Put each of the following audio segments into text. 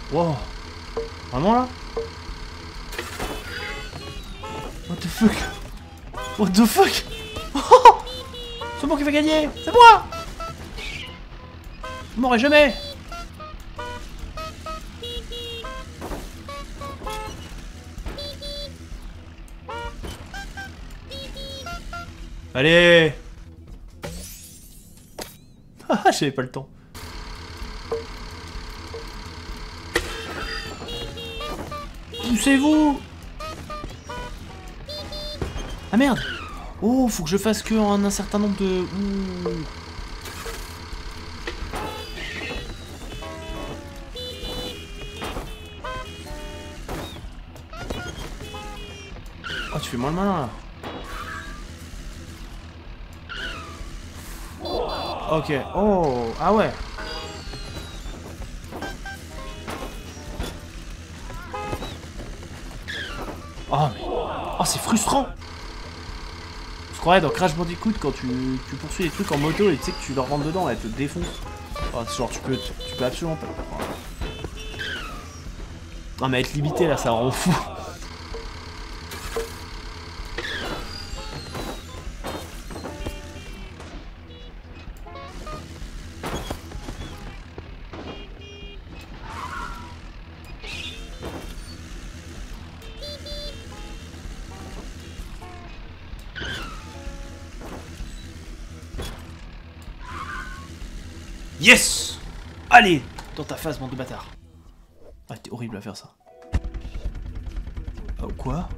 Wow. Vraiment là? What the fuck? What the fuck? Oh, c'est moi qui vais gagner! C'est moi! Je m'aurais jamais! Allez! Haha, j'avais pas le temps. Poussez-vous! Ah merde! Oh, faut que je fasse que en un certain nombre de... Ouh. Oh, tu fais moins le malin là. Ok. Oh, ah ouais. Oh, mais... Oh, c'est frustrant. Je croyais dans Crash Bandicoot, quand tu poursuis les trucs en moto et tu sais que tu leur rentres dedans, elles te défoncent. Oh, genre, tu peux absolument pas. Non, mais être limité là, ça rend fou. Yes! Allez! Dans ta face, bande de bâtard. Ah, t'es horrible à faire ça. Oh, quoi?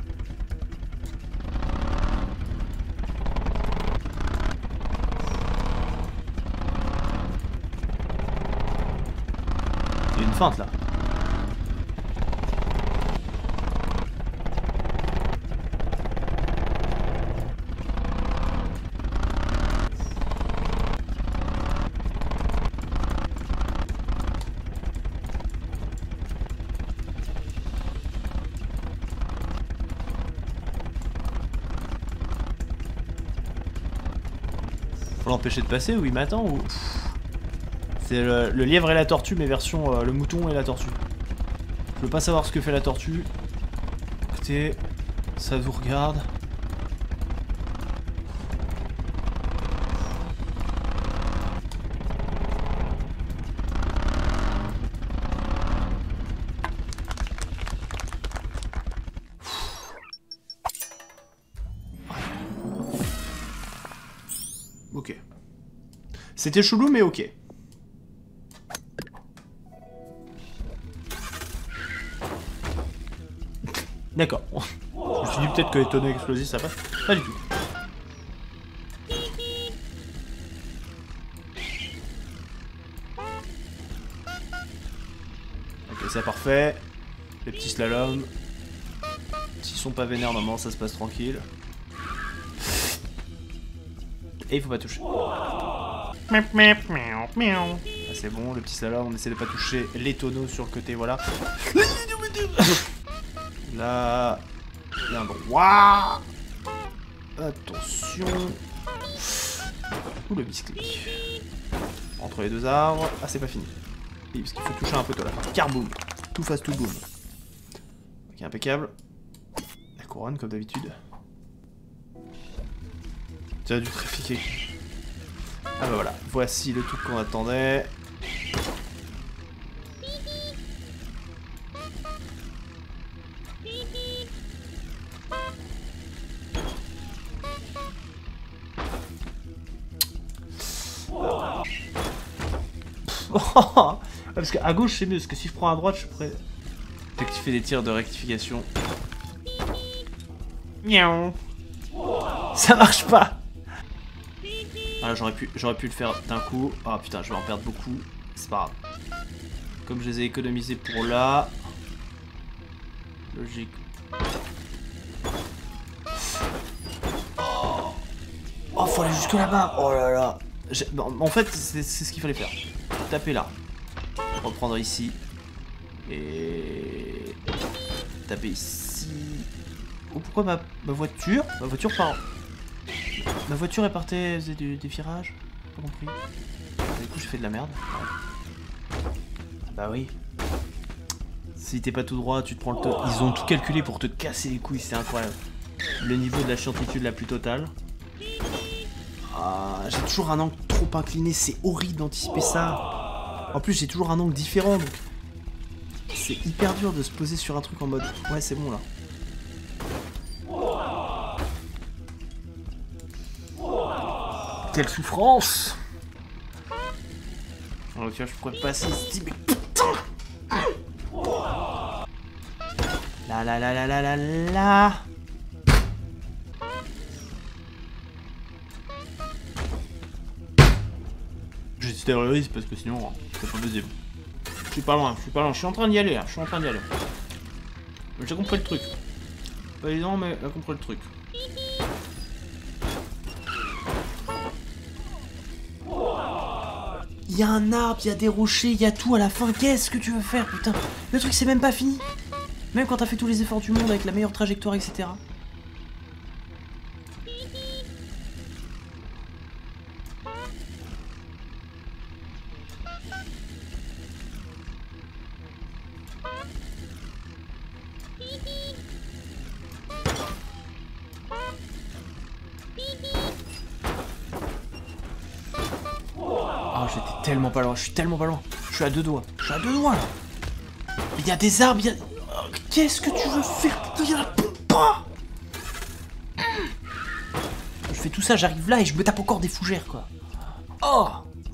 Il y a une feinte là. Faut l'empêcher de passer ou il m'attend ou... C'est le lièvre et la tortue, mais version le mouton et la tortue. Je veux pas savoir ce que fait la tortue. Écoutez, ça vous regarde. Ok. C'était chelou, mais ok. D'accord. Je me suis dit peut-être que les tonneaux explosifs ça passe. Pas du tout. Ok, c'est parfait. Les petits slaloms. S'ils sont pas vénères, normalement ça se passe tranquille. Et il faut pas toucher. Ah, c'est bon, le petit slalom, on essaie de pas toucher les tonneaux sur le côté, voilà. Là, il y a un droit. Attention. Ouh, le biscuit. Entre les deux arbres. Ah, c'est pas fini. Oui, parce qu'il faut toucher un poteau là. Carboom. Tout face, tout boom. Ok, impeccable. La couronne, comme d'habitude. Tu as dû trafiquer. Ah bah voilà, voici le truc qu'on attendait. Parce qu'à gauche c'est mieux, parce que si je prends à droite je pourrais activer des tirs de rectification. Miaou. Ça marche pas. Ah, j'aurais pu le faire d'un coup. Ah putain, je vais en perdre beaucoup. C'est pas grave. Comme je les ai économisés pour là. Logique. Oh, faut aller jusque là-bas. Oh là là. En fait, c'est ce qu'il fallait faire. Taper là. Reprendre ici. Et... taper ici. Oh, pourquoi ma voiture? Ma voiture part... Ma voiture est partie, elle faisait des virages. Pas compris. Du coup, j'ai fait de la merde. Bah oui. Si t'es pas tout droit, tu te prends le top. Ils ont tout calculé pour te casser les couilles, c'est incroyable. Le niveau de la chiantitude la plus totale. Ah, j'ai toujours un angle trop incliné, c'est horrible d'anticiper ça. En plus, j'ai toujours un angle différent, donc c'est hyper dur de se poser sur un truc en mode ouais, c'est bon là. Quelle souffrance! Alors, tu vois, je pourrais passer ici, mais putain! La la la la la la la. Je stéréolise parce que sinon, c'est pas deuxième. Je suis pas loin, je suis en train d'y aller, là, J'ai compris le truc. Pas évident, mais j'ai compris le truc. Il y a un arbre, il y a des rochers, il y a tout à la fin. Qu'est-ce que tu veux faire, putain? Le truc, c'est même pas fini. Même quand t'as fait tous les efforts du monde avec la meilleure trajectoire, etc. Oh, j'étais tellement pas loin, je suis tellement pas loin. Je suis à deux doigts, là. Il y a des arbres, il y a... Oh, qu'est-ce que tu veux faire? Putain, il y en a pas. Je fais tout ça, j'arrive là et je me tape encore des fougères, quoi. Oh!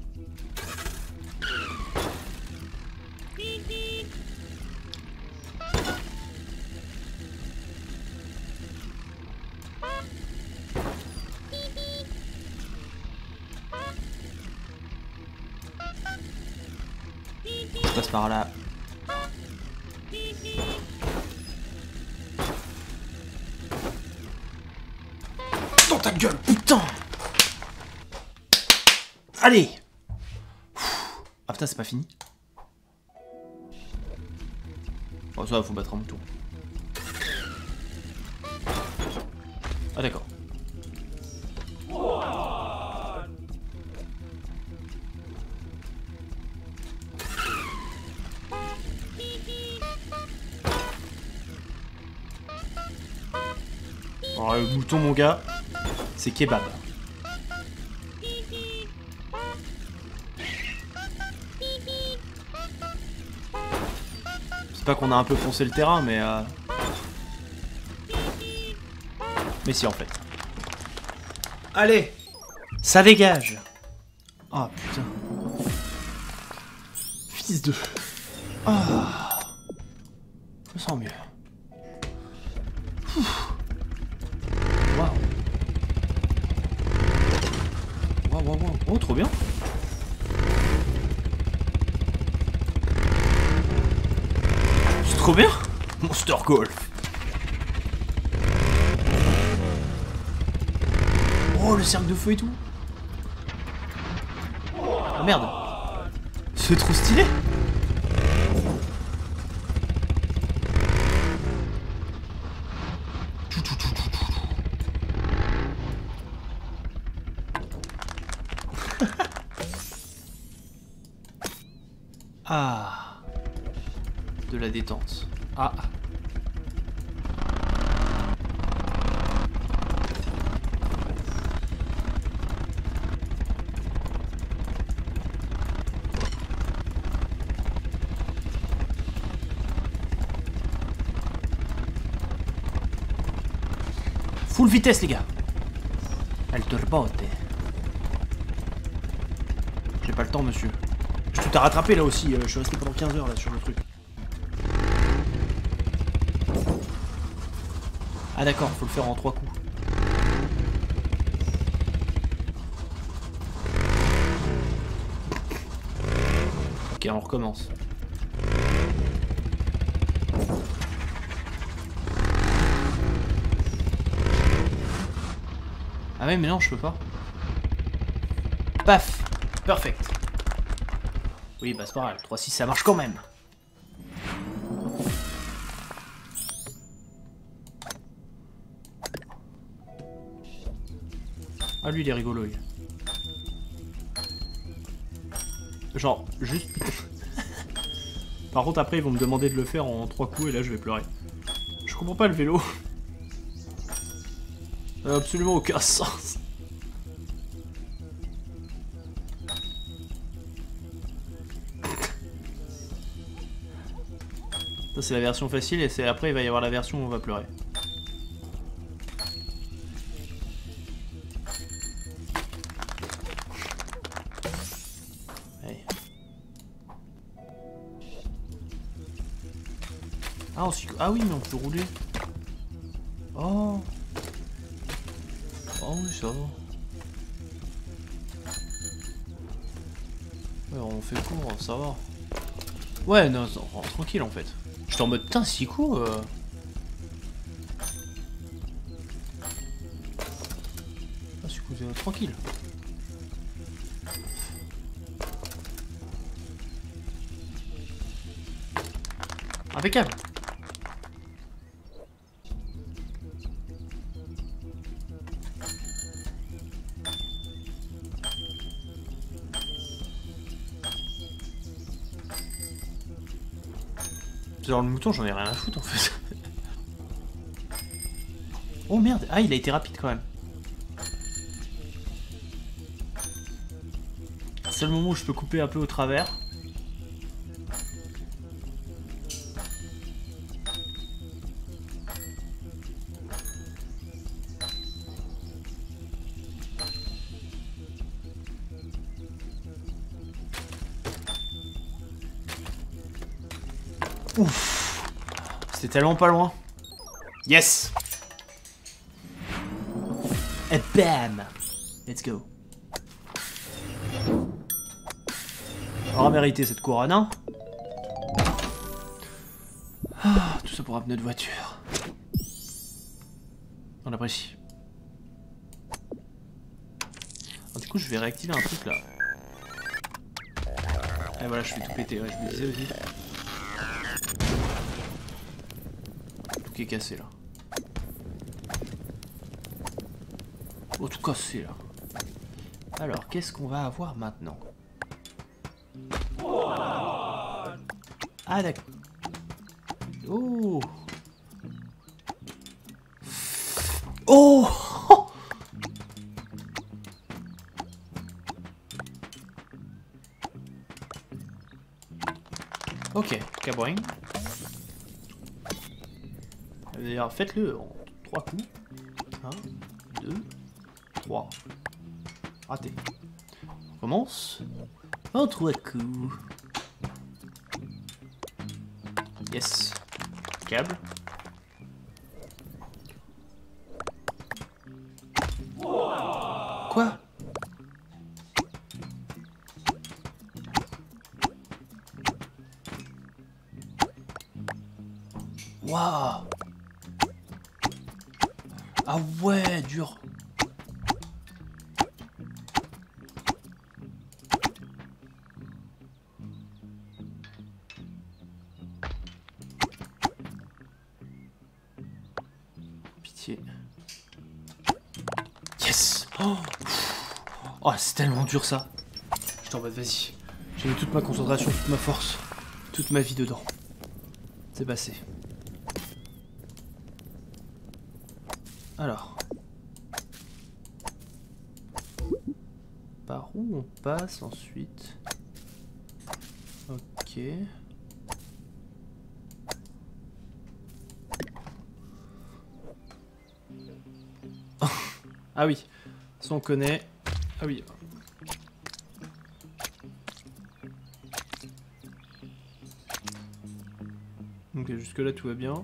Je passe par là. Dans ta gueule, putain! Allez! Ah putain, c'est pas fini. Oh, ça, faut battre un mouton. Ah, d'accord. Alors, le mouton, mon gars, c'est kebab. C'est pas qu'on a un peu foncé le terrain, mais... Mais si, en fait. Allez! Ça dégage! Oh, putain. Fils de... Ah. Je me sens mieux. Waouh. Waouh, waouh, waouh. Oh, trop bien. C'est trop bien. Monster Golf. Oh, le cercle de feu et tout. Oh merde. C'est trop stylé. Ah. De la détente. Ah. Full vitesse, les gars. Elle te rebote. J'ai pas le temps, monsieur. Je tout à rattraper là aussi. Je suis resté pendant 15 heures là sur le truc. Ah d'accord, faut le faire en 3 coups. Ok, on recommence. Ah ouais, mais non, je peux pas. Paf. Perfect. Oui, bah c'est pas grave. 3-6, ça marche quand même. Ah, lui, il est rigolo, lui. Genre, juste... Par contre, après, ils vont me demander de le faire en 3 coups et là, je vais pleurer. Je comprends pas le vélo. Ça n'a absolument aucun sens. Ça, c'est la version facile et c'est après, il va y avoir la version où on va pleurer. Ah, ah oui, mais on peut rouler. Oh. Oh oui, ça va. Ouais, on fait court, ça va. Ouais, non, non, tranquille en fait. J'étais en mode, putain, 6 coups. Ah, 6 coups, tranquille. Impeccable. Genre le mouton, j'en ai rien à foutre en fait. Oh merde, ah il a été rapide quand même. C'est le moment où je peux couper un peu au travers. Ouf. C'était tellement pas loin. Yes. Et bam. Let's go. On aura mérité cette couronne, hein. Ah, tout ça pour un pneu de voiture. On apprécie. Alors, du coup, je vais réactiver un truc là. Et voilà, je fais tout péter, ouais, je me disais aussi. Tout qui est cassé là. Oh, tout cassé là. Alors, qu'est-ce qu'on va avoir maintenant? Ah, d'accord. Oh. Oh. Ok, cabouin. D'ailleurs, faites-le en 3 coups. 1, 2, 3. Raté. On commence. En 3 coups. Yes. Câble. Quoi? Waouh. Ah ouais, dur. Pitié. Yes. Oh, c'est tellement dur ça. Je t'en mode, vas-y. J'ai mis toute ma concentration, toute ma force, toute ma vie dedans. C'est passé. Alors. Par où on passe ensuite? Ok. Ah oui. Ça on connaît. Ah oui. Ok, jusque là tout va bien.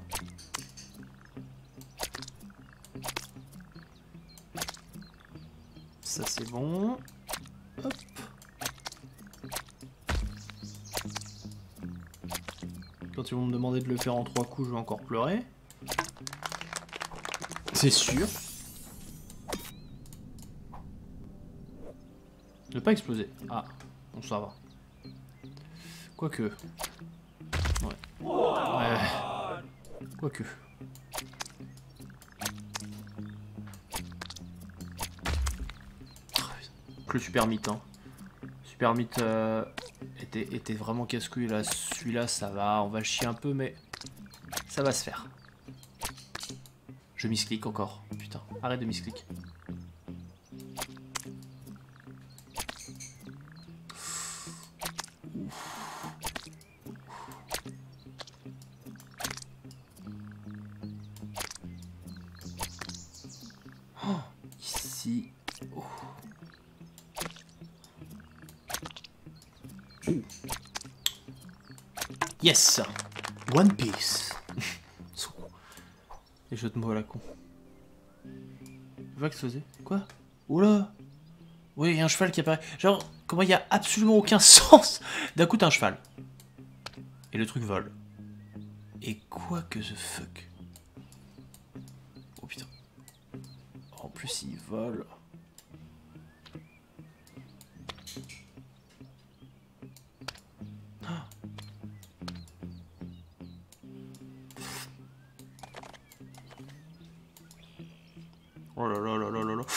Ça c'est bon. Hop. Quand ils vont me demander de le faire en 3 coups, je vais encore pleurer. C'est sûr. Ne pas exploser. Ah, bon ça va. Quoique. Ouais. Ouais. Quoique. Le super mythe, hein. Super mythe était vraiment casse-couille là. Celui-là, ça va. On va le chier un peu, mais ça va se faire. Je misclick encore. Putain, arrête de misclick. Oh, ici. Oh. Yes! One Piece. Les jeux de mots à la con. Je vois que ça faisait. Quoi? Oula! Oui, il y a un cheval qui apparaît. Genre, comment il y a absolument aucun sens? D'un coup, t'as un cheval. Et le truc vole. Et quoi que the fuck? Oh putain. En plus, il vole. Oh là là là là là là.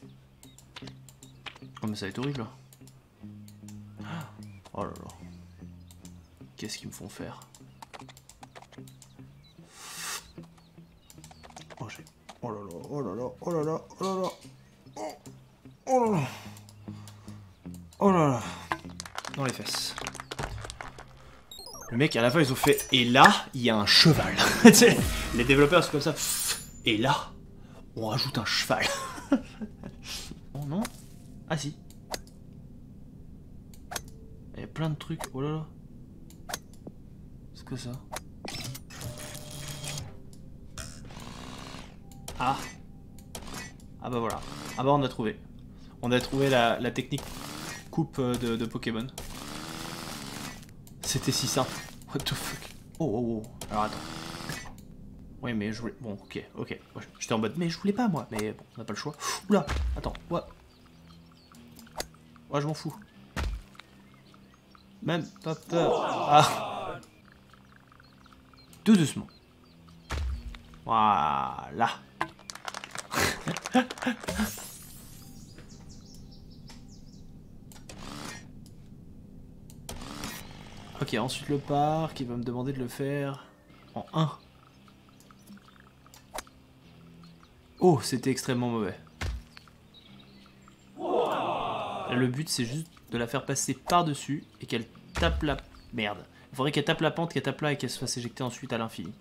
Oh mais ça va être horrible. Oh là là. Qu'est-ce qu'ils me font faire? Oh j'ai... Oh là là, oh là là, oh là là, oh là là. Oh là là. Oh là là. Dans les fesses. Le mec à la fin ils ont fait... Et là, il y a un cheval. Les développeurs sont comme ça. Et là... On rajoute un cheval. Oh non? Ah si. Il y a plein de trucs. Oh là là. C'est quoi ça? Ah. Ah bah voilà. Ah bah on a trouvé. On a trouvé la technique coupe de Pokémon. C'était si simple. What the fuck? Oh oh oh. Alors attends. Oui, mais je voulais... Bon, ok, ok. J'étais en mode, mais je voulais pas, moi. Mais bon, on n'a pas le choix. Oula, attends, ouais. Ouais, je m'en fous. Même pas peur. Ah. Tout doucement. Voilà. Ok, ensuite le parc, il va me demander de le faire en 1. Oh, c'était extrêmement mauvais. Le but, c'est juste de la faire passer par-dessus et qu'elle tape la... Merde. Il faudrait qu'elle tape la pente, qu'elle tape là et qu'elle se fasse éjecter ensuite à l'infini.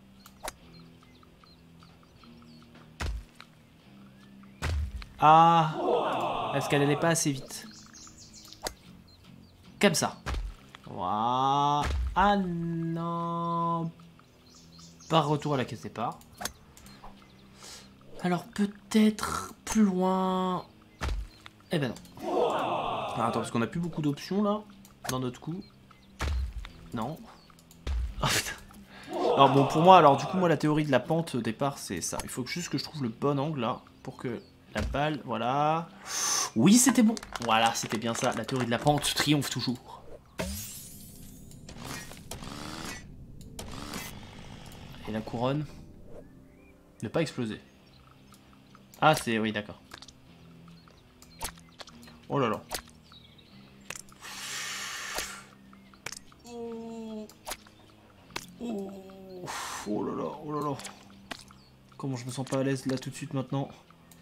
Ah! Est-ce qu'elle allait pas assez vite? Comme ça. Voilà. Ah non. Par retour à la caisse départ. Alors peut-être plus loin... Eh ben non. Ah, attends, parce qu'on a plus beaucoup d'options là, dans notre coup. Non. Oh putain. Alors bon, pour moi, alors du coup, moi la théorie de la pente au départ, c'est ça. Il faut juste que je trouve le bon angle là, pour que la balle, voilà. Oui, c'était bon. Voilà, c'était bien ça. La théorie de la pente triomphe toujours. Et la couronne. Ne pas exploser. Ah, c'est... Oui, d'accord. Oh là là. Oh là là, oh là là. Comment je me sens pas à l'aise là tout de suite maintenant.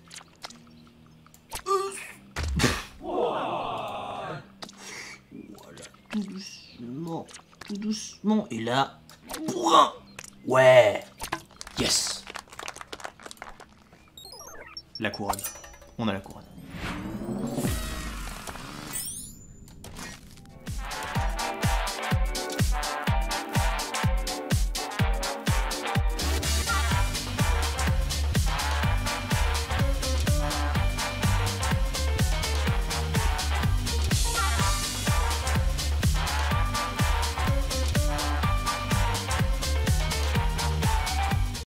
Voilà, tout doucement, tout doucement. Et là... Ouais. Yes. La couronne. On a la couronne.